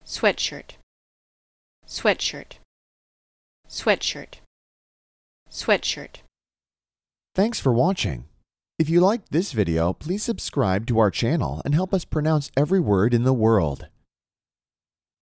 sweatshirt, sweatshirt, sweatshirt, sweatshirt. Thanks for watching. If you liked this video, please subscribe to our channel and help us pronounce every word in the world.